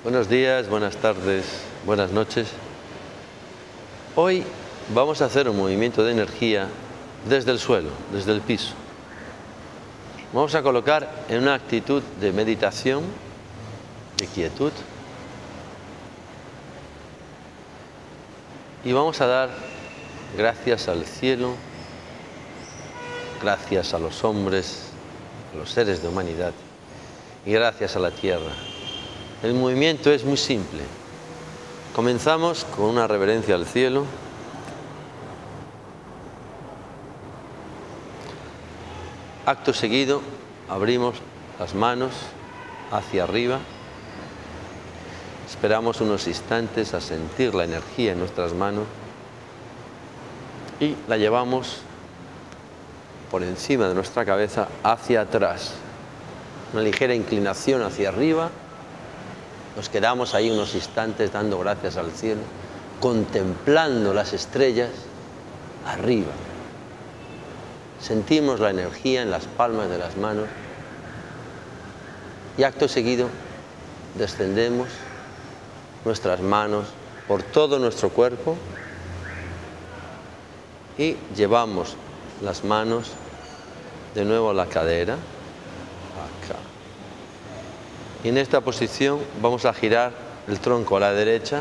Buenos días, buenas tardes, buenas noches. Hoy vamos a hacer un movimiento de energía desde el suelo, desde el piso. Vamos a colocar en una actitud de meditación, de quietud. Y vamos a dar gracias al cielo, gracias a los hombres, a los seres de humanidad y gracias a la tierra. El movimiento es muy simple. Comenzamos con una reverencia al cielo. Acto seguido, abrimos las manos hacia arriba. Esperamos unos instantes a sentir la energía en nuestras manos y la llevamos por encima de nuestra cabeza hacia atrás. Una ligera inclinación hacia arriba. Nos quedamos ahí unos instantes dando gracias al cielo, contemplando las estrellas arriba. Sentimos la energía en las palmas de las manos y acto seguido descendemos nuestras manos por todo nuestro cuerpo y llevamos las manos de nuevo a la cadera, acá. Y en esta posición vamos a girar el tronco a la derecha,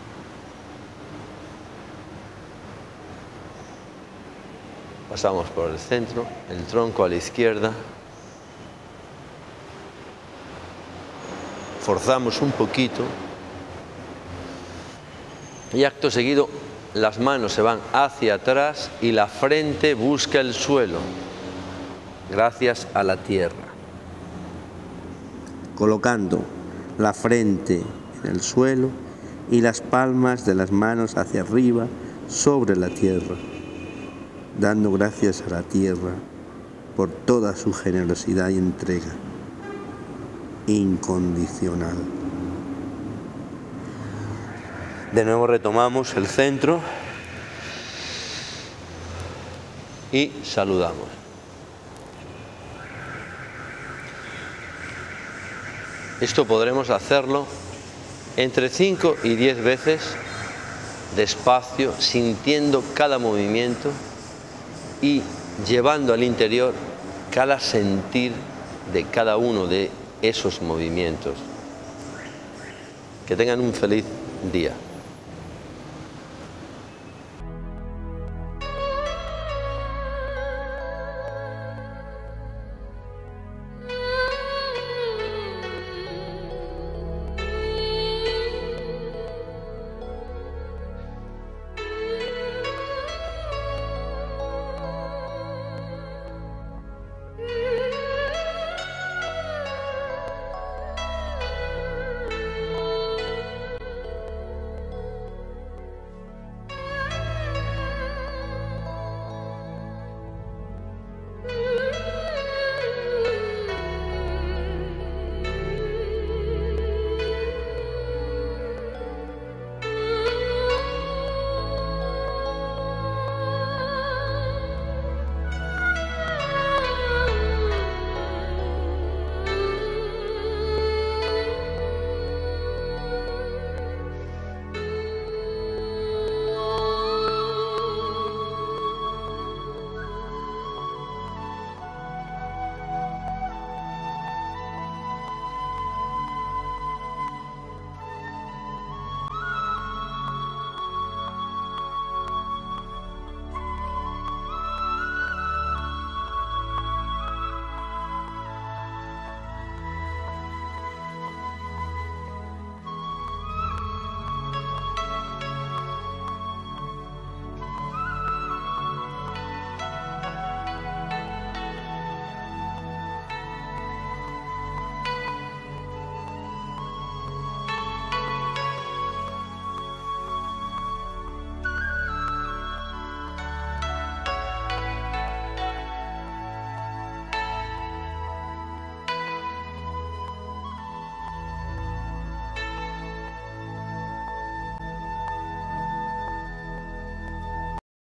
pasamos por el centro, el tronco a la izquierda, forzamos un poquito y acto seguido las manos se van hacia atrás y la frente busca el suelo, gracias a la tierra. Colocando la frente en el suelo y las palmas de las manos hacia arriba sobre la tierra, dando gracias a la tierra por toda su generosidad y entrega incondicional. De nuevo retomamos el centro y saludamos. Esto podremos hacerlo entre 5 y 10 veces, despacio, sintiendo cada movimiento y llevando al interior cada sentir de cada uno de esos movimientos. Que tengan un feliz día.